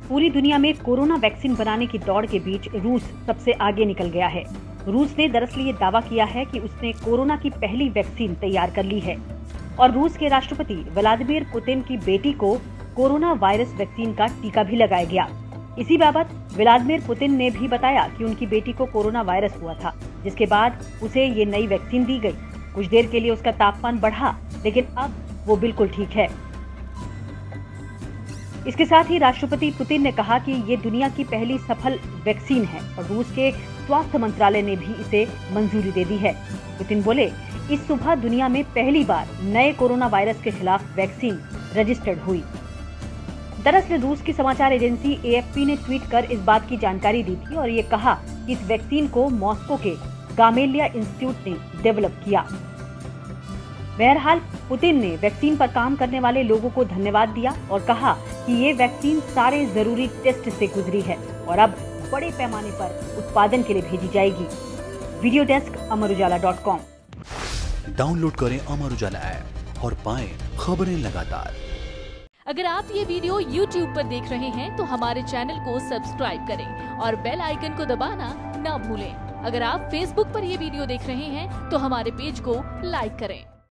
पूरी दुनिया में कोरोना वैक्सीन बनाने की दौड़ के बीच रूस सबसे आगे निकल गया है। रूस ने दरअसल ये दावा किया है कि उसने कोरोना की पहली वैक्सीन तैयार कर ली है और रूस के राष्ट्रपति व्लादिमीर पुतिन की बेटी को कोरोना वायरस वैक्सीन का टीका भी लगाया गया। इसी बाबत व्लादिमीर पुतिन ने भी बताया कि उनकी बेटी को कोरोना वायरस हुआ था, जिसके बाद उसे ये नई वैक्सीन दी गई। कुछ देर के लिए उसका तापमान बढ़ा, लेकिन अब वो बिल्कुल ठीक है। इसके साथ ही राष्ट्रपति पुतिन ने कहा कि ये दुनिया की पहली सफल वैक्सीन है और रूस के स्वास्थ्य मंत्रालय ने भी इसे मंजूरी दे दी है। पुतिन बोले, इस सुबह दुनिया में पहली बार नए कोरोना वायरस के खिलाफ वैक्सीन रजिस्टर्ड हुई। दरअसल रूस की समाचार एजेंसी AFP ने ट्वीट कर इस बात की जानकारी दी थी और ये कहा कि इस वैक्सीन को मॉस्को के गामेलिया इंस्टीट्यूट ने डेवलप किया। बहरहाल पुतिन ने वैक्सीन पर काम करने वाले लोगों को धन्यवाद दिया और कहा कि ये वैक्सीन सारे जरूरी टेस्ट से गुजरी है और अब बड़े पैमाने पर उत्पादन के लिए भेजी जाएगी। Video desk अमरुजाला.com। डाउनलोड करें अमर उजाला ऐप और पाएं खबरें लगातार। अगर आप ये वीडियो YouTube पर देख रहे हैं तो हमारे चैनल को सब्सक्राइब करें और बेल आइकन को दबाना ना भूलें। अगर आप Facebook पर ये वीडियो देख रहे हैं तो हमारे पेज को लाइक करें।